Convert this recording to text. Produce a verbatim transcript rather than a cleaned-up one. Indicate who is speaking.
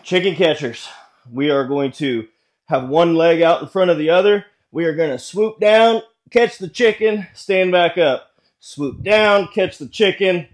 Speaker 1: Chicken catchers. We are going to have one leg out in front of the other. We are going to swoop down, catch the chicken, stand back up. Swoop down, catch the chicken,